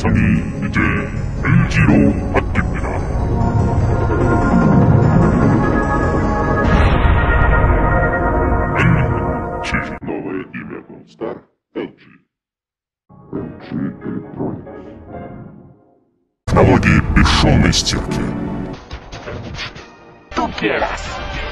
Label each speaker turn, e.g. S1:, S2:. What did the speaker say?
S1: 세상이 이제 LG로 바뀝니다. Новое имя Monster LG. LG Electronics. Технологии бесшумной стирки.
S2: Tú quieras.